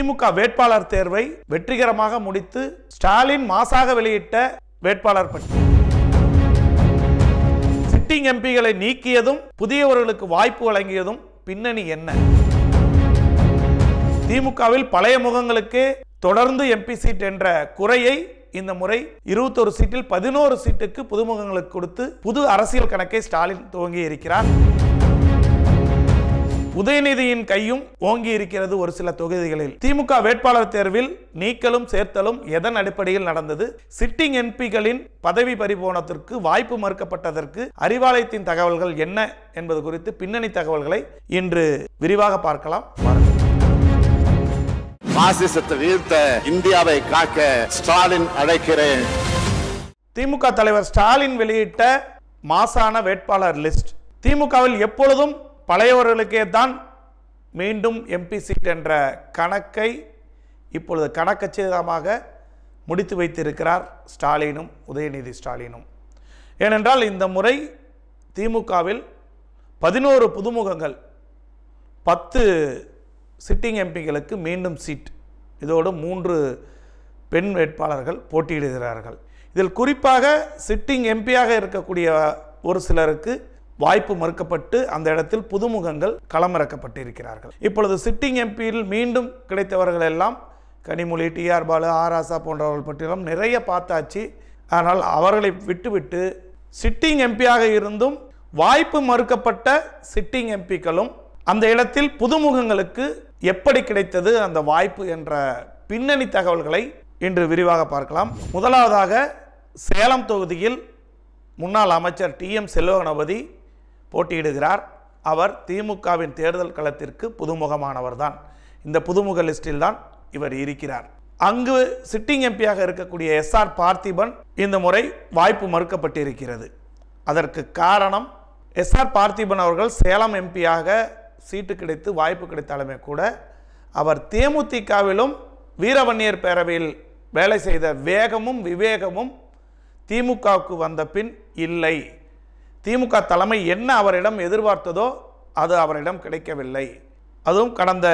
திமுக வேட்பாளர் தேர்வை வெற்றிகரமாக முடித்து ஸ்டாலின் மாசாக வெளியிட்ட வேட்பாளர் பட்டியல். சிட்டிங் எம்பிகளை நீக்கியதும் புதியவர்களுக்கு வாய்ப்பு வழங்கியதும் பின்னணி என்ன? திமுகவில் பழைய முகங்களுக்கு தொடர்ந்து எம்பி சீட் என்ற குறையை இந்த முறை 21 சீட்டில் 11 சீட்டுக்கு புதுமுகங்களுக்கு கொடுத்து புது அரசியல் கணக்கை ஸ்டாலின் துவங்கி இருக்கிறார். உதயநிதியின் கையும் ஓங்கி இருக்கிறது. ஒரு சில தொகுதிகளில் திமுக வேட்பாளர் தேர்வில் நீக்கலும் சேர்த்தலும் எதன் அடிப்படையில் நடந்தது? சிட்டிங் எம்பிகளின் பதவி பறிபோனத்திற்கு வாய்ப்பு மறுக்கப்பட்டதற்கு அறிவாலயத்தின் தகவல்கள் என்ன என்பது குறித்து பின்னணி தகவல்களை இன்று விரிவாக பார்க்கலாம். பாசிசத்தை வீழ்த்த இந்தியாவை காக்க ஸ்டாலின் அழைக்கிறேன். திமுக தலைவர் ஸ்டாலின் வெளியிட்ட மாசான வேட்பாளர் லிஸ்ட். திமுகவில் எப்பொழுதும் பழையவர்களுக்கே தான் மீண்டும் எம்பி சீட் என்ற கணக்கை இப்பொழுது கணக்கச்சிதமாக முடித்து வைத்திருக்கிறார் ஸ்டாலினும் உதயநிதி ஸ்டாலினும். ஏனென்றால் இந்த முறை திமுகவில் 11 புதுமுகங்கள், 10 சிட்டிங் எம்பிகளுக்கு மீண்டும் சீட், இதோடு 3 பெண் வேட்பாளர்கள் போட்டியிடுகிறார்கள். இதில் குறிப்பாக சிட்டிங் எம்பியாக இருக்கக்கூடிய ஒரு சிலருக்கு வாய்ப்பு மறுக்கப்பட்டு அந்த இடத்தில் புதுமுகங்கள் களமிறக்கப்பட்டிருக்கிறார்கள். இப்பொழுது சிட்டிங் எம்பியில் மீண்டும் கிடைத்தவர்கள் எல்லாம் கனிமொழி, டிஆர் பாலு, ஆராசா போன்றவர்கள் பற்றியும் நிறைய பார்த்தாச்சு. ஆனால் அவர்களை விட்டுவிட்டு சிட்டிங் எம்பியாக இருந்தும் வாய்ப்பு மறுக்கப்பட்ட சிட்டிங் எம்பிக்களும் அந்த இடத்தில் புதுமுகங்களுக்கு எப்படி கிடைத்தது அந்த வாய்ப்பு என்ற பின்னணி தகவல்களை இன்று விரிவாக பார்க்கலாம். முதலாவதாக சேலம் தொகுதியில் முன்னாள் அமைச்சர் TM செல்வகணபதி போட்டியிடுகிறார். அவர் திமுகவின் தேர்தல் களத்திற்கு புதுமுகமானவர் தான். இந்த புதுமுக லிஸ்டில் தான் இவர் இருக்கிறார். அங்கு சிட்டிங் எம்பியாக இருக்கக்கூடிய SR பார்த்திபன் இந்த முறை வாய்ப்பு மறுக்கப்பட்டிருக்கிறது. அதற்கு காரணம் SR பார்த்திபன் அவர்கள் சேலம் எம்பியாக சீட்டு கிடைத்து வாய்ப்பு கிடைத்தாலுமே கூட அவர் தேமுதிகவிலும் வீரவன்னியர் பேரவையில் வேலை செய்த வேகமும் விவேகமும் திமுகவுக்கு வந்த பின் இல்லை. திமுக தலைமை என்ன அவரிடம் எதிர்பார்த்ததோ அது அவரிடம் கிடைக்கவில்லை. அதுவும் கடந்த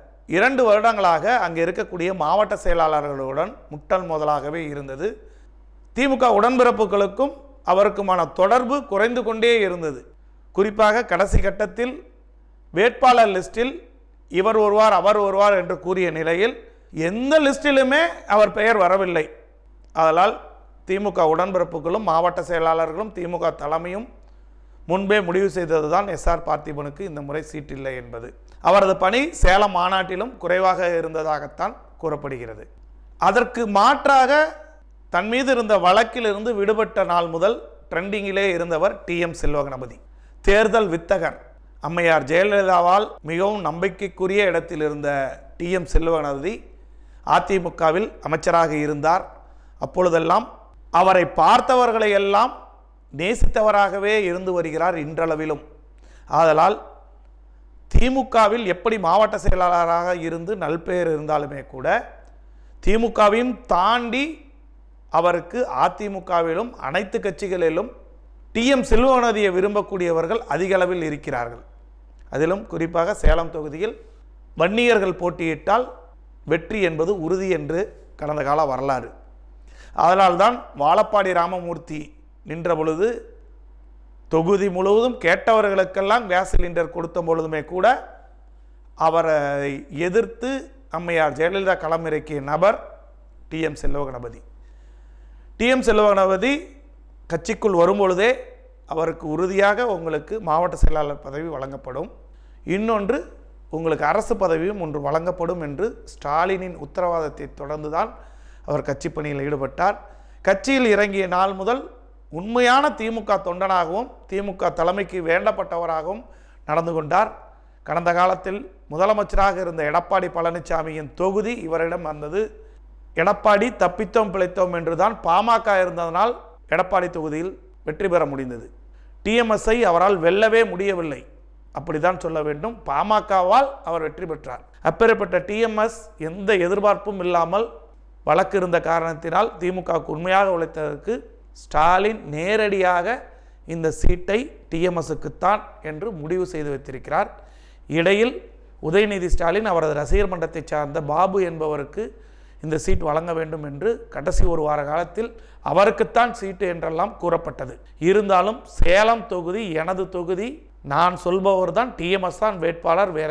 2 வருடங்களாக அங்கே இருக்கக்கூடிய மாவட்ட செயலாளர்களுடன் முட்டல் மோதலாகவே இருந்தது. திமுக உடன்பிறப்புகளுக்கும் அவருக்குமான தொடர்பு குறைந்து கொண்டே இருந்தது. குறிப்பாக கடைசி கட்டத்தில் வேட்பாளர் லிஸ்டில் இவர் ஒருவார் அவர் ஒருவார் என்று கூறிய நிலையில் எந்த லிஸ்டிலுமே அவர் பெயர் வரவில்லை. அதனால் திமுக உடன்பிறப்புகளும் மாவட்ட செயலாளர்களும் திமுக தலைமையும் முன்பே முடிவு செய்ததுதான் SR பார்த்திபனுக்கு இந்த முறை சீட் இல்லை என்பது. அவரது பணி சேலம் மாநாட்டிலும் குறைவாக இருந்ததாகத்தான் கூறப்படுகிறது. அதற்கு மாற்றாக தன் மீது இருந்த வழக்கிலிருந்து விடுபட்ட நாள் முதல் ட்ரெண்டிங்கிலே இருந்தவர் TM செல்வகணபதி. தேர்தல் வித்தகர். அம்மையார் ஜெயலலிதாவால் மிகவும் நம்பிக்கைக்குரிய இடத்தில் இருந்த TM செல்வகணபதி அதிமுகவில் அமைச்சராக இருந்தார். அப்பொழுதெல்லாம் அவரை பார்த்தவர்களை எல்லாம் நேசித்தவராகவே இருந்து வருகிறார் இன்றளவிலும். ஆதலால் திமுகவில் எப்படி மாவட்ட செயலாளராக இருந்து நல்பெயர் இருந்தாலுமே கூட திமுகவையும் தாண்டி அவருக்கு அதிமுகவிலும் அனைத்து கட்சிகளிலும் TM செல்வகணபதியை விரும்பக்கூடியவர்கள் அதிக அளவில் இருக்கிறார்கள். அதிலும் குறிப்பாக சேலம் தொகுதியில் வன்னியர்கள் போட்டியிட்டால் வெற்றி என்பது உறுதி என்று கடந்த கால வரலாறு. அதனால்தான் வாழப்பாடி ராமமூர்த்தி நின்ற பொழுது தொகுதி முழுவதும் கேட்டவர்களுக்கெல்லாம் கேஸ் சிலிண்டர் கொடுத்த பொழுதுமே கூட அவரை எதிர்த்து அம்மையார் ஜெயலலிதா களமிறக்கிய நபர் TM செல்வகணபதி. TM செல்வகணபதி கட்சிக்குள் வரும்பொழுதே அவருக்கு உறுதியாக உங்களுக்கு மாவட்ட செயலாளர் பதவி வழங்கப்படும், இன்னொன்று உங்களுக்கு அரசு பதவியும் ஒன்று வழங்கப்படும் என்று ஸ்டாலினின் உத்தரவாதத்தை தொடர்ந்துதான் அவர் கட்சி பணியில் ஈடுபட்டார். கட்சியில் இறங்கிய நாள் முதல் உண்மையான திமுக தொண்டனாகவும் திமுக தலைமைக்கு வேண்டப்பட்டவராகவும் நடந்து கொண்டார். கடந்த காலத்தில் முதலமைச்சராக இருந்த எடப்பாடி பழனிசாமியின் தொகுதி இவரிடம் வந்தது. எடப்பாடி தப்பித்தோம் பிழைத்தோம் என்றுதான் பாமக இருந்ததனால் எடப்பாடி தொகுதியில் வெற்றி பெற முடிந்தது. TMSஐ அவரால் வெல்லவே முடியவில்லை, அப்படித்தான் சொல்ல வேண்டும். பாமகவால் அவர் வெற்றி பெற்றார். அப்பேற்பட்ட TMS எந்த எதிர்பார்ப்பும் இல்லாமல் வழக்கு இருந்த காரணத்தினால் திமுகவுக்கு உண்மையாக உழைத்ததற்கு ஸ்டாலின் நேரடியாக இந்த சீட்டை TMSக்குத்தான் என்று முடிவு செய்து வைத்திருக்கிறார். இடையில் உதயநிதி ஸ்டாலின் அவரது ரசிகர் மன்றத்தை சார்ந்த பாபு என்பவருக்கு இந்த சீட் வழங்க வேண்டும் என்று கடைசி ஒரு வார காலத்தில் அவருக்குத்தான் சீட்டு என்றெல்லாம் கூறப்பட்டது. இருந்தாலும் சேலம் தொகுதி எனது தொகுதி, நான் சொல்பவர் தான் டிஎம்எஸ் தான் வேட்பாளர், வேற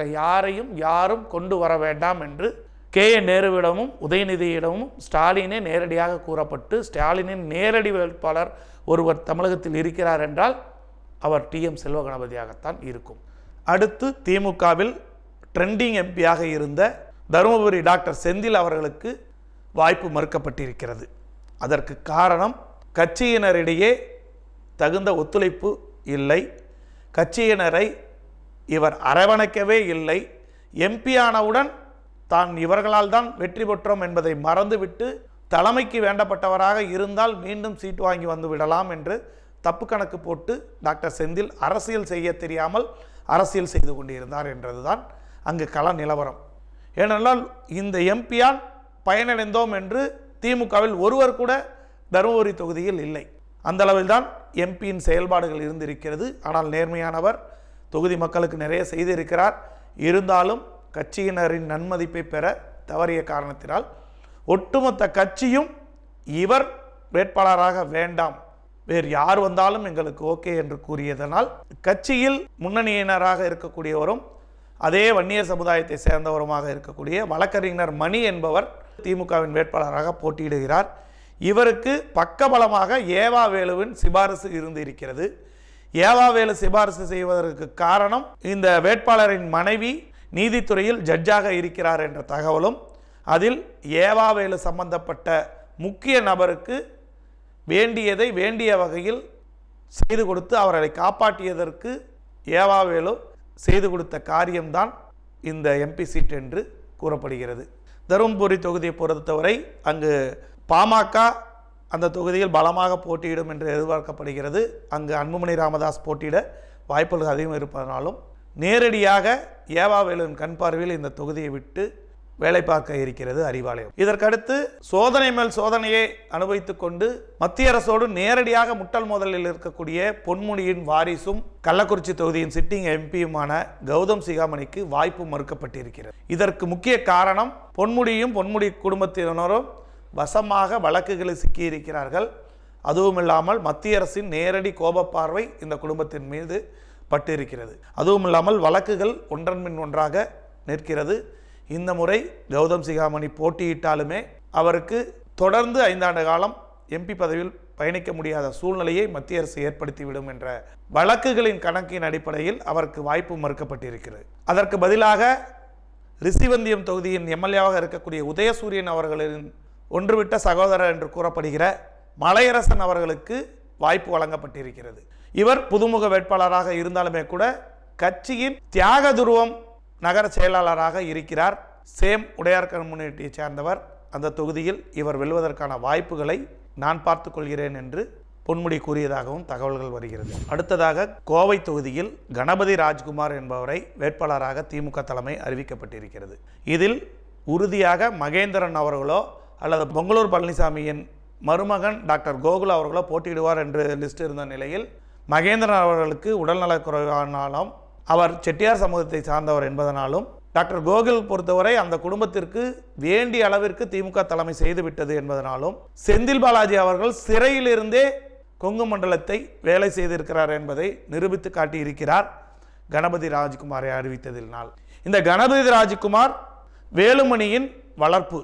யாரும் கொண்டு வர வேண்டாம் என்று கே.ஏ. நேருவிடமும் உதயநிதியிடமும் ஸ்டாலினே நேரடியாக கூறப்பட்டு, ஸ்டாலினின் நேரடி வேட்பாளர் ஒருவர் தமிழகத்தில் இருக்கிறார் என்றால் அவர் டி.எம். செல்வ கணபதியாகத்தான் இருக்கும். அடுத்து திமுகவில் ட்ரெண்டிங் எம்பியாக இருந்த தருமபுரி டாக்டர் செந்தில் அவர்களுக்கு வாய்ப்பு மறுக்கப்பட்டிருக்கிறது. அதற்கு காரணம் கட்சியினரிடையே தகுந்த ஒத்துழைப்பு இல்லை, கட்சியினரை இவர் அரவணைக்கவே இல்லை. எம்பி ஆனவுடன் தான் இவர்களால் தான் வெற்றி பெற்றோம் என்பதை மறந்துவிட்டு தலைமைக்கு வேண்டப்பட்டவராக இருந்தால் மீண்டும் சீட் வாங்கி வந்து விடலாம் என்று தப்பு கணக்கு போட்டு டாக்டர் செந்தில் அரசியல் செய்ய தெரியாமல் அரசியல் செய்து கொண்டிருந்தார் என்றதுதான் அங்கு கள நிலவரம். ஏனென்றால் இந்த எம்பியால் பயனடைந்தோம் என்று திமுகவில் ஒருவர் கூட தருமபுரி தொகுதியில் இல்லை. அந்த அளவில் தான் எம்பியின் செயல்பாடுகள் இருந்திருக்கிறது. ஆனால் நேர்மையானவர், தொகுதி மக்களுக்கு நிறைய செய்திருக்கிறார். இருந்தாலும் கட்சியினரின் நன்மதிப்பை பெற தவறிய காரணத்தினால் ஒட்டுமொத்த கட்சியும் இவர் வேட்பாளராக வேண்டாம், வேறு யார் வந்தாலும் எங்களுக்கு ஓகே என்று கூறியதனால் கட்சியில் முன்னணியினராக இருக்கக்கூடியவரும் அதே வன்னியர் சமுதாயத்தை சேர்ந்தவருமாக இருக்கக்கூடிய வழக்கறிஞர் மணி என்பவர் திமுகவின் வேட்பாளராக போட்டியிடுகிறார். இவருக்கு பக்கபலமாக ஏவா வேலுவின் சிபாரிசு இருந்து இருக்கிறது. ஏவா வேலு சிபாரிசு செய்வதற்கு காரணம் இந்த வேட்பாளரின் மனைவி நீதித்துறையில் ஜட்ஜாக இருக்கிறார் என்ற தகவலும், அதில் ஏவா வேலு சம்பந்தப்பட்ட முக்கிய நபருக்கு வேண்டியதை வேண்டிய வகையில் செய்து கொடுத்து அவர்களை காப்பாற்றியதற்கு ஏவா வேலு செய்து கொடுத்த காரியம்தான் இந்த எம்பி சீட் என்று கூறப்படுகிறது. தருமபுரி தொகுதியை பொறுத்தவரை அங்கு பாமக அந்த தொகுதியில் பலமாக போட்டியிடும் என்று எதிர்பார்க்கப்படுகிறது. அங்கு அன்புமணி ராமதாஸ் போட்டியிட வாய்ப்புகள் அதிகம் இருப்பதனாலும் நேரடியாக ஏவா வேலுவின் கண் பார்வையில் இந்த தொகுதியை விட்டு வேலை பார்க்க இருக்கிறது அறிவாலயம். இதற்கடுத்து சோதனை மேல் சோதனையை அனுபவித்துக் கொண்டு மத்திய அரசோடு நேரடியாக முட்டல் மோதலில் இருக்கக்கூடிய பொன்முடியின் வாரிசும் கள்ளக்குறிச்சி தொகுதியின் சிட்டிங் எம்பியுமான கௌதம் சிகாமணிக்கு வாய்ப்பு மறுக்கப்பட்டிருக்கிறது. இதற்கு முக்கிய காரணம் பொன்முடியும் பொன்முடி குடும்பத்தினரும் வசமாக வழக்குகளில் சிக்கியிருக்கிறார்கள். அதுவும் இல்லாமல் மத்திய அரசின் நேரடி கோப பார்வை இந்த குடும்பத்தின் மீது பட்டிருக்கிறது. அதுவும் இல்லாமல் வழக்குகள் ஒன்றன் பின் ஒன்றாக நிற்கிறது. இந்த முறை கௌதம் சிகாமணி போட்டியிட்டாலுமே அவருக்கு தொடர்ந்து 5 ஆண்டு காலம் எம்பி பதவியில் பயணிக்க முடியாத சூழ்நிலையை மத்திய அரசு ஏற்படுத்திவிடும் என்ற வழக்குகளின் கணக்கின் அடிப்படையில் அவருக்கு வாய்ப்பு மறுக்கப்பட்டிருக்கிறது. அதற்கு பதிலாக ரிஷிவந்தியம் தொகுதியின் எம்எல்ஏவாக இருக்கக்கூடிய உதயசூரியன் அவர்களின் ஒன்றுவிட்ட சகோதரர் என்று கூறப்படுகிற மலையரசன் அவர்களுக்கு வாய்ப்பு வழங்கப்பட்டிருக்கிறது. இவர் புதுமுக வேட்பாளராக இருந்தாலுமே கூட கட்சியின் தியாக துருவம் நகர செயலாளராக இருக்கிறார். சேம் உடையார் கம்யூனிட்டியை சேர்ந்தவர். அந்த தொகுதியில் இவர் வெல்வதற்கான வாய்ப்புகளை நான் பார்த்துக் கொள்கிறேன் என்று பொன்முடி கூறியதாகவும் தகவல்கள் வருகிறது. அடுத்ததாக கோவை தொகுதியில் கணபதி ராஜ்குமார் என்பவரை வேட்பாளராக திமுக தலைமை அறிவிக்கப்பட்டிருக்கிறது. இதில் உறுதியாக மகேந்திரன் அவர்களோ அல்லது பொங்கலூர் பழனிசாமியின் மருமகன் டாக்டர் கோகுல் அவர்களோ போட்டியிடுவார் என்று லிஸ்ட் இருந்த நிலையில் மகேந்திரன் அவர்களுக்கு உடல்நலக்குறைவானாலும் அவர் செட்டியார் சமூகத்தை சார்ந்தவர் என்பதனாலும் டாக்டர் கோகுல் பொறுத்தவரை அந்த குடும்பத்திற்கு வேண்டிய அளவிற்கு திமுக தலைமை செய்துவிட்டது என்பதனாலும் செந்தில் பாலாஜி அவர்கள் சிறையிலிருந்தே கொங்கு மண்டலத்தை வேலை செய்திருக்கிறார் என்பதை நிரூபித்து காட்டியிருக்கிறார் கணபதி ராஜ்குமாரை அறிவித்ததினால். இந்த கணபதி ராஜ்குமார் வேலுமணியின் வளர்ப்பு,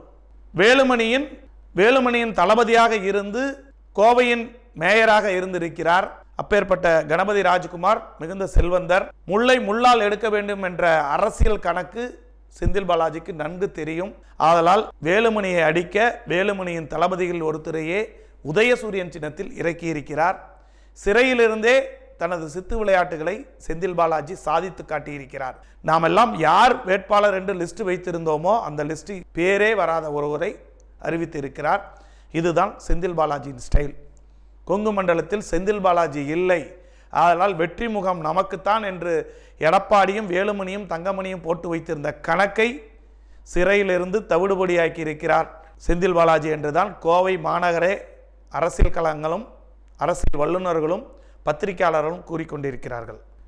வேலுமணியின் தளபதியாக இருந்து கோவையின் மேயராக இருந்திருக்கிறார். அப்பேற்பட்ட கணபதி ராஜ்குமார் மிகுந்த செல்வந்தர். முல்லை முள்ளால் எடுக்க வேண்டும் என்ற அரசியல் கணக்கு செந்தில் பாலாஜிக்கு நன்கு தெரியும். ஆதலால் வேலுமணியை அடிக்க வேலுமணியின் தளபதிகள் ஒருத்தரையே உதயசூரியன் சின்னத்தில் இறக்கியிருக்கிறார். சிறையிலிருந்தே தனது சித்து விளையாட்டுகளை செந்தில் பாலாஜி சாதித்து காட்டியிருக்கிறார். நாம் எல்லாம் யார் வேட்பாளர் என்று லிஸ்ட் வைத்திருந்தோமோ அந்த லிஸ்டில் பேரே வராத ஒருவரை அறிவித்திருக்கிறார். இதுதான் செந்தில் பாலாஜியின் ஸ்டைல். கொங்கு மண்டலத்தில் செந்தில் பாலாஜி இல்லை, அதனால் வெற்றி முகம் நமக்குத்தான் என்று எடப்பாடியும் வேலுமணியும் தங்கமணியும் போட்டு வைத்திருந்த கணக்கை சிறையிலிருந்து தவிடுபடியாக்கி இருக்கிறார் செந்தில் பாலாஜி என்றுதான் கோவை மாநகரே அரசியல் களங்களும் அரசியல் வல்லுநர்களும் பத்திரிகையாளர்களும் கூறிக்கொண்டிருக்கிறார்கள்.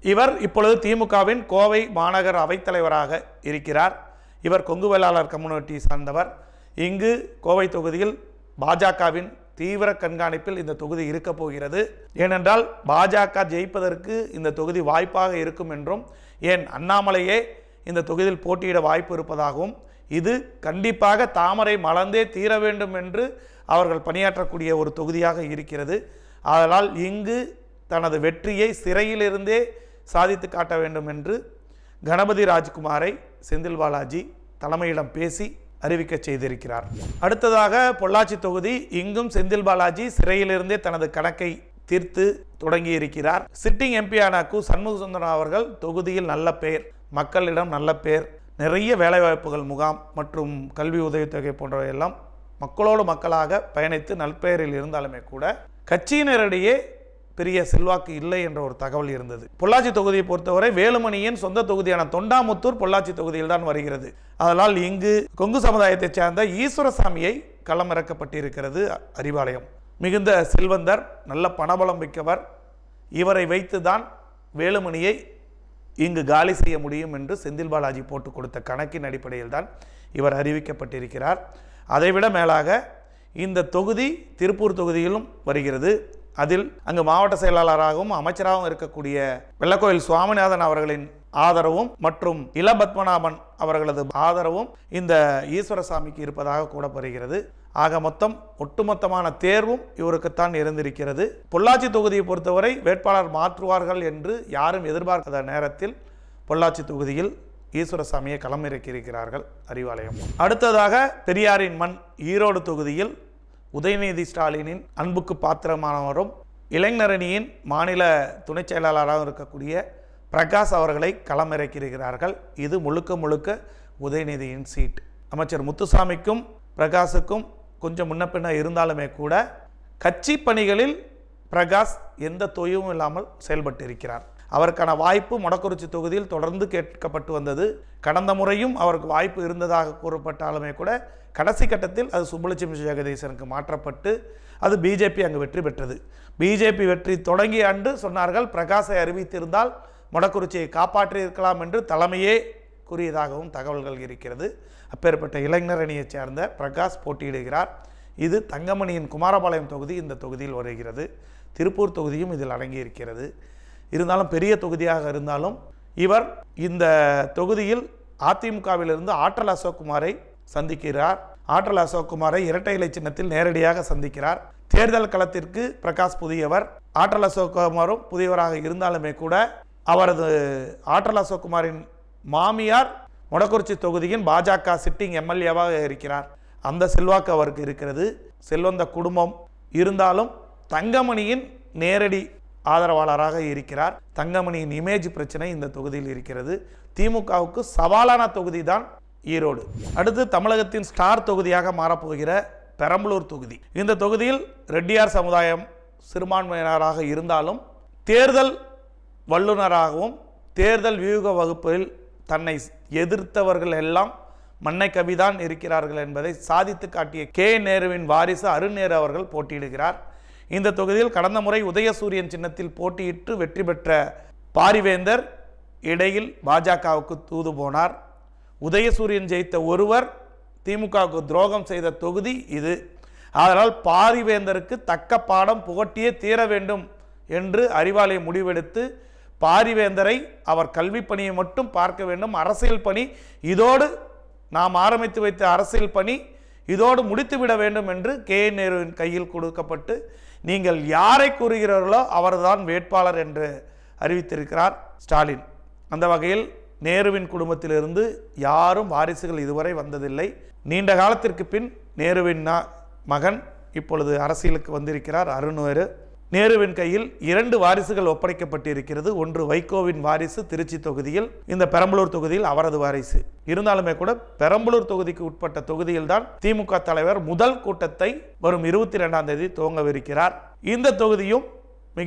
இவர் இப்பொழுது திமுகவின் கோவை மாநகர அவைத்தலைவராக இருக்கிறார். இவர் கொங்கு வேளாளர் கம்யூனிட்டி சார்ந்தவர். இங்கு கோவை தொகுதியில் பாஜகவின் தீவிர கண்காணிப்பில் இந்த தொகுதி இருக்க போகிறது. ஏனென்றால் பாஜக ஜெயிப்பதற்கு இந்த தொகுதி வாய்ப்பாக இருக்கும் என்றும், ஏன் அண்ணாமலையே இந்த தொகுதியில் போட்டியிட வாய்ப்பு இருப்பதாகவும், இது கண்டிப்பாக தாமரை மலர்ந்தே தீர வேண்டும் என்று அவர்கள் பணியாற்றக்கூடிய ஒரு தொகுதியாக இருக்கிறது. அதனால் இங்கு தனது வெற்றியை சிறையிலிருந்தே சாதித்து காட்ட வேண்டும் என்று கணபதி ராஜ்குமாரை செந்தில் பாலாஜி தலைமையிடம் பேசி அறிவிக்க செய்திருக்கிறார். அடுத்ததாக பொள்ளாச்சி தொகுதி. இங்கும் செந்தில் பாலாஜி சிறையிலிருந்தே தனது கணக்கை தீர்த்து தொடங்கி இருக்கிறார். சிட்டிங் எம்பியான கு சண்முக சுந்தரம் அவர்கள் தொகுதியில் நல்ல பெயர், மக்களிடம் நல்ல பெயர், நிறைய வேலைவாய்ப்புகள் முகாம் மற்றும் கல்வி உதவித்தொகை போன்றவையெல்லாம் மக்களோடு மக்களாக பயணித்து நல்பெயரில் இருந்தாலுமே கூட கட்சியினரிடையே பெரிய செல்வாக்கு இல்லை என்ற ஒரு தகவல் இருந்தது. பொள்ளாச்சி தொகுதியை பொறுத்தவரை வேலுமணியின் சொந்த தொகுதியான தொண்டாமுத்தூர் பொள்ளாச்சி தொகுதியில் தான் வருகிறது. அதனால் இங்கு கொங்கு சமுதாயத்தைச் சேர்ந்த ஈஸ்வரசாமியை களமிறக்கப்பட்டிருக்கிறது அறிவாலயம். மிகுந்த செல்வந்தர், நல்ல பணபலம் மிக்கவர். இவரை வைத்துதான் வேலுமணியை இங்கு காலி செய்ய முடியும் என்று செந்தில் பாலாஜி போட்டு கொடுத்த கணக்கின் அடிப்படையில் தான் இவர் அறிவிக்கப்பட்டிருக்கிறார். அதைவிட மேலாக இந்த தொகுதி திருப்பூர் தொகுதியிலும் வருகிறது. அதில் அங்கு மாவட்ட செயலாளராகவும் அமைச்சராகவும் இருக்கக்கூடிய வெள்ளக்கோயில் சுவாமிநாதன் அவர்களின் ஆதரவும் மற்றும் இளபத்மநாபன் அவர்களது ஆதரவும் இந்த ஈஸ்வரசாமிக்கு இருப்பதாக கூறப்படுகிறது. ஆக மொத்தம் ஒட்டுமொத்தமான தேர்வும் இவருக்குத்தான் இருந்திருக்கிறது. பொள்ளாச்சி தொகுதியை பொறுத்தவரை வேட்பாளர் மாற்றுவார்கள் என்று யாரும் எதிர்பார்க்காத நேரத்தில் பொள்ளாச்சி தொகுதியில் ஈஸ்வரசாமியை களமிறக்கியிருக்கிறார்கள் அறிவாலயம். அடுத்ததாக பெரியாரின் மண் ஈரோடு தொகுதியில் உதயநிதி ஸ்டாலினின் அன்புக்கு பாத்திரமானவரும் இளைஞரணியின் மாநில துணை செயலாளராக இருக்கக்கூடிய பிரகாஷ் அவர்களை களமிறக்கியிருக்கிறார்கள். இது முழுக்க முழுக்க உதயநிதியின் சீட். அமைச்சர் முத்துசாமிக்கும் பிரகாஷுக்கும் கொஞ்சம் முன்ன பின்ன இருந்தாலுமே கூட கட்சி பணிகளில் பிரகாஷ் எந்த தொய்வும் இல்லாமல் செயல்பட்டு இருக்கிறார். அவருக்கான வாய்ப்பு மொடக்குறிச்சி தொகுதியில் தொடர்ந்து கேட்கப்பட்டு வந்தது. கடந்த முறையும் அவருக்கு வாய்ப்பு இருந்ததாக கூறப்பட்டாலுமே கூட கடைசி கட்டத்தில் அது சுப்புலட்சுமி ஜெகதீசனுக்கு மாற்றப்பட்டு அது பிஜேபி அங்கு வெற்றி பெற்றது. பிஜேபி வெற்றி தொடங்கிய ஆண்டு சொன்னார்கள் பிரகாஷை அறிவித்திருந்தால் மொடக்குறிச்சியை காப்பாற்றியிருக்கலாம் என்று தலைமையே கூறியதாகவும் தகவல்கள் இருக்கிறது. அப்பேற்பட்ட இளைஞர் அணியைச் சேர்ந்த பிரகாஷ் போட்டியிடுகிறார். இது தங்கமணியின் குமாரபாளையம் தொகுதி இந்த தொகுதியில் வருகிறது. திருப்பூர் தொகுதியும் இதில் அடங்கியிருக்கிறது. இருந்தாலும் பெரிய தொகுதியாக இருந்தாலும் இவர் இந்த தொகுதியில் அதிமுகவிலிருந்து ஆற்றல் அசோக்குமாரை சந்திக்கிறார். ஆற்றல் அசோக்குமாரை இரட்டை இலை சின்னத்தில் நேரடியாக சந்திக்கிறார். தேர்தல் களத்திற்கு பிரகாஷ் புதியவர், ஆற்றல் அசோக்குமாரும் புதியவராக இருந்தாலுமே கூட அவரது ஆற்றல் அசோக்குமாரின் மாமியார் மொடக்குறிச்சி தொகுதியின் பாஜக சிட்டிங் எம்எல்ஏவாக இருக்கிறார். அந்த செல்வாக்கு அவருக்கு இருக்கிறது. செல்வந்த குடும்பம் இருந்தாலும் தங்கமணியின் நேரடி ஆதரவாளராக இருக்கிறார். தங்கமணியின் இமேஜ் பிரச்சனை இந்த தொகுதியில் இருக்கிறது. திமுகவுக்கு சவாலான தொகுதி தான் ஈரோடு. அடுத்து தமிழகத்தின் ஸ்டார் தொகுதியாக மாறப்போகிற பெரம்பலூர் தொகுதி. இந்த தொகுதியில் ரெட்டியார் சமுதாயம் சிறுபான்மையினராக இருந்தாலும் தேர்தல் வல்லுநராகவும் தேர்தல் வியூக வகுப்பில் தன்னை எதிர்த்தவர்கள் எல்லாம் மண்ணை கவிதான் இருக்கிறார்கள் என்பதை சாதித்து காட்டிய கே நேருவின் வாரிசு அருண் நேரு அவர்கள் போட்டியிடுகிறார். இந்த தொகுதியில் கடந்த முறை உதயசூரியன் சின்னத்தில் போட்டியிட்டு வெற்றி பெற்ற பாரிவேந்தர் இடையில் பாஜகவுக்கு தூது போனார். உதயசூரியன் ஜெயித்த ஒருவர் திமுகவுக்கு துரோகம் செய்த தொகுதி இது. அதனால் பாரிவேந்தருக்கு தக்க பாடம் புகட்டியே தீர வேண்டும் என்று அறிவாலயம் முடிவெடுத்து பாரிவேந்தரை அவர் கல்வி பணியை மட்டும் பார்க்க வேண்டும், அரசியல் பணி இதோடு நாம் ஆரம்பித்து வைத்த அரசியல் பணி இதோடு முடித்துவிட வேண்டும் என்று கே நேருவின் கையில் கொடுக்கப்பட்டு நீங்கள் யாரை கூறுகிறீர்களோ அவர்தான் வேட்பாளர் என்று அறிவித்திருக்கிறார் ஸ்டாலின். அந்த வகையில் நேருவின் குடும்பத்திலிருந்து யாரும் வாரிசுகள் இதுவரை வந்ததில்லை. நீண்ட காலத்திற்கு பின் நேருவின் மகன் இப்பொழுது அரசியலுக்கு வந்திருக்கிறார் அருண் நேரு. நேருவின் கையில் 2 வாரிசுகள் ஒப்படைக்கப்பட்டிருக்கிறது. ஒன்று வைகோவின் வாரிசு திருச்சி தொகுதியில், இந்த பெரம்பலூர் தொகுதியில் அவரது வாரிசு. இருந்தாலுமே கூட பெரம்பலூர் தொகுதிக்கு உட்பட்ட தொகுதியில் தான் திமுக தலைவர் முதல் கூட்டத்தை வரும் 22ஆம் தேதி துவங்கவிருக்கிறார். இந்த தொகுதியும் மிக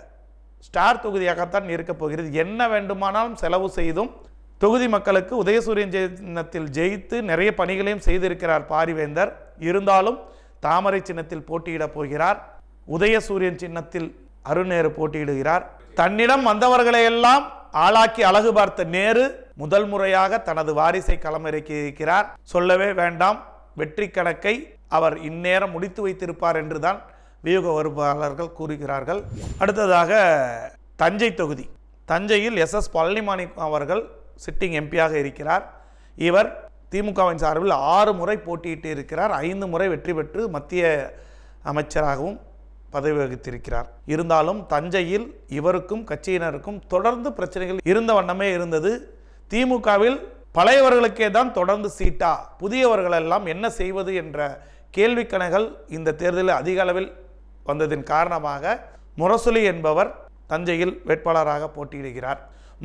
ஸ்டார் தொகுதியாகத்தான் இருக்கப் போகிறது. என்ன வேண்டுமானாலும் செலவு செய்தும் தொகுதி மக்களுக்கு உதயசூரியன் சின்னத்தில் ஜெயித்து நிறைய பணிகளையும் செய்திருக்கிறார் பாரிவேந்தர். இருந்தாலும் தாமரை சின்னத்தில் போட்டியிடப் போகிறார். உதயசூரியன் சின்னத்தில் அருண் போட்டியிடுகிறார். தன்னிடம் வந்தவர்களையெல்லாம் ஆளாக்கி அழகு பார்த்த நேரு முதல் முறையாக தனது வாரிசை களமிறக்கி இருக்கிறார். சொல்லவே வேண்டாம், வெற்றி கணக்கை அவர் இந்நேரம் முடித்து வைத்திருப்பார் என்றுதான் வியூக வருபாளர்கள் கூறுகிறார்கள். அடுத்ததாக தஞ்சை தொகுதி. தஞ்சையில் SS பழனிமாணிக்கம் அவர்கள் சிட்டிங் எம்பியாக இருக்கிறார். இவர் திமுகவின் சார்பில் 6 முறை போட்டியிட்டு இருக்கிறார். 5 முறை வெற்றி பெற்று மத்திய அமைச்சராகவும் பதவி வகித்திருக்கிறார். இருந்தாலும் தஞ்சையில் இவருக்கும் கட்சியினருக்கும் தொடர்ந்து பிரச்சனைகள் இருந்த வண்ணமே இருந்தது. திமுகவில் பழையவர்களுக்கே தான் தொடர்ந்து சீட்டா, புதியவர்களெல்லாம் என்ன செய்வது என்ற கேள்விக்கணைகள் இந்த தேர்தலில் அதிக அளவில் வந்ததின் காரணமாக முரசொலி என்பவர் தஞ்சையில் வேட்பாளராக போட்டியிடுகிறார்.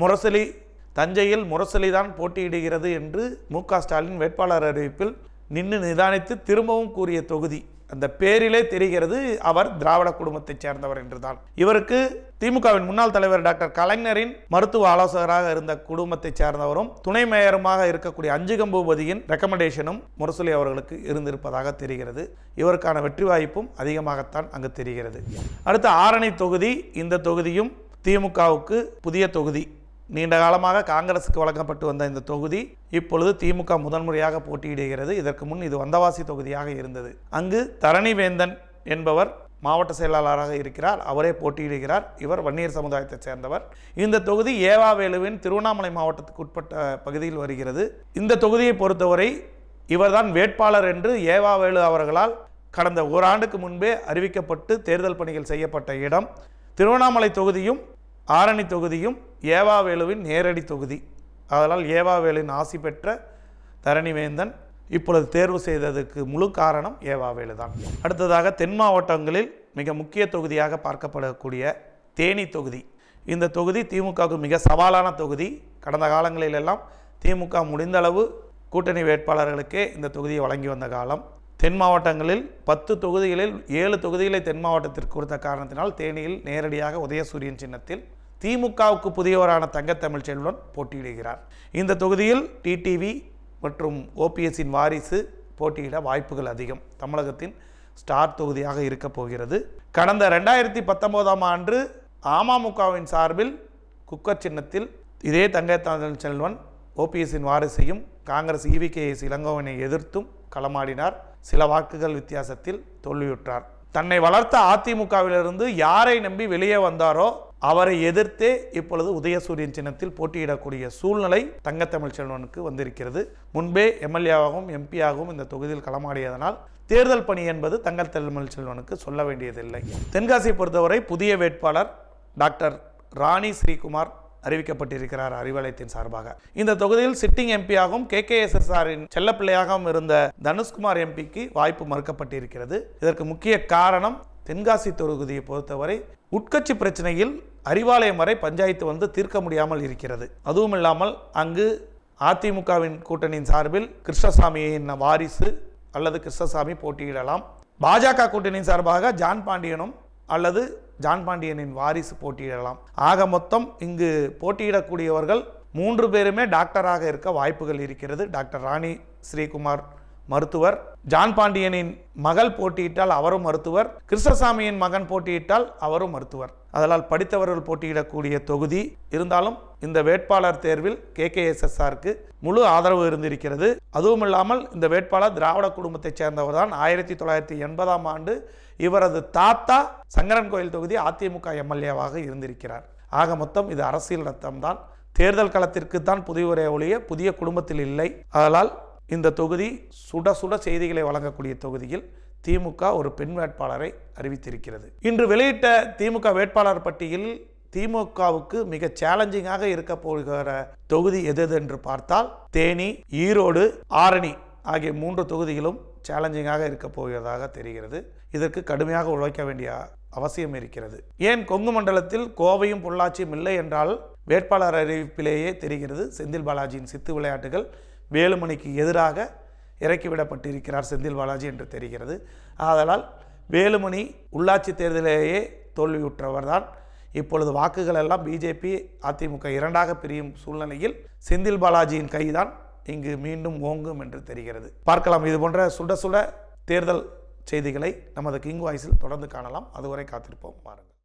தஞ்சையில் முரசொலி தான் போட்டியிடுகிறது என்று மு.க. ஸ்டாலின் வேட்பாளர் அறிவிப்பில் நிதானித்து திரும்பவும் கூறிய தொகுதி. அந்த பேரிலே தெரிகிறது அவர் திராவிட குடும்பத்தைச் சேர்ந்தவர் என்றுதான். இவருக்கு திமுகவின் முன்னாள் தலைவர் டாக்டர் கலைஞரின் மருத்துவ ஆலோசகராக இருந்த குடும்பத்தைச் சேர்ந்தவரும் துணை மேயருமாக இருக்கக்கூடிய அஞ்சுகம் பூபதியின் ரெக்கமெண்டேஷனும் முரசொலி அவர்களுக்கு இருந்திருப்பதாக தெரிகிறது. இவருக்கான வெற்றி வாய்ப்பும் அதிகமாகத்தான் அங்கு தெரிகிறது. அடுத்த ஆரணி தொகுதி. இந்த தொகுதியும் திமுகவுக்கு புதிய தொகுதி. நீண்ட காலமாக காங்கிரசுக்கு வழங்கப்பட்டு வந்த இந்த தொகுதி இப்பொழுது திமுக முதன்முறையாக போட்டியிடுகிறது. இதற்கு முன் இது வந்தவாசி தொகுதியாக இருந்தது. அங்கு தரணிவேந்தன் என்பவர் மாவட்ட செயலாளராக இருக்கிறார். அவரே போட்டியிடுகிறார். இவர் வன்னியர் சமுதாயத்தைச் சேர்ந்தவர். இந்த தொகுதி ஏவாவேலுவின் திருவண்ணாமலை மாவட்டத்துக்கு உட்பட்ட பகுதியில் வருகிறது. இந்த தொகுதியை பொறுத்தவரை இவர்தான் வேட்பாளர் என்று ஏவாவேலு அவர்களால் கடந்த ஓராண்டுக்கு முன்பே அறிவிக்கப்பட்டு தேர்தல் பணிகள் செய்யப்பட்ட இடம். திருவண்ணாமலை தொகுதியும் ஆரணி தொகுதியும் ஏவாவேலுவின் நேரடி தொகுதி. அதனால் ஏவாவேலின் ஆசி பெற்ற தரணிவேந்தன் இப்பொழுது தேர்வு செய்ததுக்கு முழு காரணம் ஏவாவேலு தான். அடுத்ததாக தென் மாவட்டங்களில் மிக முக்கிய தொகுதியாக பார்க்கப்படக்கூடிய தேனி தொகுதி. இந்த தொகுதி திமுகவுக்கு மிக சவாலான தொகுதி. கடந்த காலங்களிலெல்லாம் திமுக முடிந்தளவு கூட்டணி வேட்பாளர்களுக்கே இந்த தொகுதியை வழங்கி வந்த காலம். தென் மாவட்டங்களில் 10 தொகுதிகளில் 7 தொகுதிகளை தென் மாவட்டத்திற்கு கொடுத்த காரணத்தினால் தேனியில் நேரடியாக உதயசூரியன் சின்னத்தில் திமுகவுக்கு புதியவரான தங்கத்தமிழ் செல்வன் போட்டியிடுகிறார். இந்த தொகுதியில் டிடிவி மற்றும் ஓபிஎஸ்ஸின் வாரிசு போட்டியிட வாய்ப்புகள் அதிகம். தமிழகத்தின் ஸ்டார் தொகுதியாக இருக்க போகிறது. கடந்த 2019ஆம் ஆண்டு அமமுகவின் சார்பில் குக்கர் சின்னத்தில் இதே தங்கத்தமிழ் செல்வன் ஓபிஎஸ்ஸின் வாரிசையும் காங்கிரஸ் EVKS இளங்கோவனை எதிர்த்தும் களமாடினார். சில வாக்குகள் வித்தியாசத்தில் தோல்வியுற்றார். தன்னை வளர்த்த அதிமுகவிலிருந்து யாரை நம்பி வெளியே வந்தாரோ அவரை எதிர்த்தே இப்பொழுது உதயசூரியன் சின்னத்தில் போட்டியிடக்கூடிய சூழ்நிலை தங்கத்தமிழ் செல்வனுக்கு வந்திருக்கிறது. முன்பே எம்எல்ஏவாகவும் எம்பியாகவும் இந்த தொகுதியில் களமாடியதனால் தேர்தல் பணி என்பது தங்கத்தமிழ் செல்வனுக்கு சொல்ல வேண்டியதில்லை. தென்காசியை பொறுத்தவரை புதிய வேட்பாளர் டாக்டர் ராணி ஸ்ரீகுமார் அறிவிக்கப்பட்டிருக்கிறார் அறிவாலயத்தின் சார்பாக. இந்த தொகுதியில் சிட்டிங் எம்பியாகவும் KKSSRின் செல்லப்பிள்ளையாகவும் இருந்த தனுஷ்குமார் எம்பிக்கு வாய்ப்பு மறுக்கப்பட்டிருக்கிறது. இதற்கு முக்கிய காரணம் தென்காசி தொகுதியை பொறுத்தவரை உட்கட்சி பிரச்சனையில் அறிவாலயம் வரை பஞ்சாயத்து வந்து தீர்க்க முடியாமல் இருக்கிறது. அதுவும் இல்லாமல் அங்கு அதிமுகவின் கூட்டணியின் சார்பில் கிருஷ்ணசாமியின் வாரிசு அல்லது கிருஷ்ணசாமி போட்டியிடலாம். பாஜக கூட்டணியின் சார்பாக ஜான் பாண்டியனும் அல்லது ஜான் பாண்டியனின் வாரிசு போட்டியிடலாம். ஆக மொத்தம் இங்கு போட்டியிடக்கூடியவர்கள் 3 பேருமே டாக்டராக இருக்க வாய்ப்புகள் இருக்கிறது. டாக்டர் ராணி ஸ்ரீகுமார் மருத்துவர், ஜான் பாண்டியனின் மகள் போட்டியிட்டால் அவரும் மருத்துவர், கிருஷ்ணசாமியின் மகன் போட்டியிட்டால் அவரும் மருத்துவர். அதனால் படித்தவர்கள் போட்டியிடக்கூடிய தொகுதி. இருந்தாலும் இந்த வேட்பாளர் தேர்வில் KKSSRக்கு முழு ஆதரவு இருந்திருக்கிறது. அதுவும் இல்லாமல் இந்த வேட்பாளர் திராவிட குடும்பத்தைச் சேர்ந்தவர் தான். 1980ஆம் ஆண்டு இவரது தாத்தா சங்கரன் கோயில் தொகுதி அதிமுக MLAவாக இருந்திருக்கிறார். ஆக மொத்தம் இது அரசியல் ரத்தம்தான். தேர்தல் களத்திற்கு தான் புதிய ஒழிய புதிய குடும்பத்தில் இல்லை. அதனால் இந்த தொகுதி சுட சுட செய்திகளை வழங்கக்கூடிய தொகுதியில் திமுக ஒரு பெண் வேட்பாளரை அறிவித்திருக்கிறது. இன்று வெளியிட்ட திமுக வேட்பாளர் பட்டியலில் திமுகவுக்கு மிக சேலஞ்சிங்காக இருக்க போகிற தொகுதி எது என்று பார்த்தால் தேனி, ஈரோடு, ஆரணி ஆகிய 3 தொகுதிகளும் சேலஞ்சிங்காக இருக்க போகிறதாக தெரிகிறது. இதற்கு கடுமையாக உழைக்க வேண்டிய அவசியம் இருக்கிறது. ஏன் கொங்கு மண்டலத்தில் கோவையும் பொள்ளாச்சியும் இல்லை என்றால் வேட்பாளர் அறிவிப்பிலேயே தெரிகிறது. செந்தில் பாலாஜியின் சித்து விளையாட்டுகள் வேலுமணிக்கு எதிராக இறக்கிவிடப்பட்டிருக்கிறார் செந்தில் பாலாஜி என்று தெரிகிறது. ஆதலால் வேலுமணி உள்ளாட்சி தேர்தலிலேயே தோல்வியுற்றவர் தான். இப்பொழுது வாக்குகள் எல்லாம் பிஜேபி அதிமுக 2ஆக பிரியும் சூழ்நிலையில் செந்தில் பாலாஜியின் கைதான் இங்கு மீண்டும் ஓங்கும் என்று தெரிகிறது. பார்க்கலாம். இது போன்ற சுட சுட தேர்தல் செய்திகளை நமது கிங் வாய்ஸில் தொடர்ந்து காணலாம். அதுவரை காத்திருப்போம். வாருங்கள்.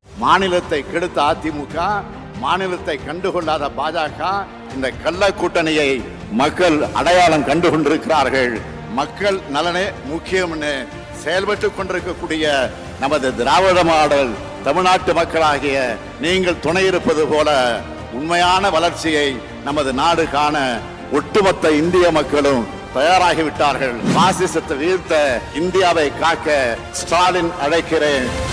மாநிலத்தை கெடுத்த அதிமுக, மாநிலத்தை கண்டுகொள்ளாத பாஜக, இந்த கள்ள கூட்டணியை மக்கள் அடையாளம் கண்டு கொண்டிருக்கிறார்கள். மக்கள் நலனே முக்கியம்னு செயல்பட்டுக் கொண்டிருக்கக்கூடிய நமது திராவிட மாடல் தமிழ்நாட்டு மக்களாகிய நீங்கள் துணை இருப்பது போல உண்மையான வளர்ச்சியை நமது நாடு காண ஒட்டுமொத்த இந்திய மக்களும் தயாராகிவிட்டார்கள். பாசிசத்தை வீழ்த்த இந்தியாவை காக்க ஸ்டாலின் அழைக்கிறேன்.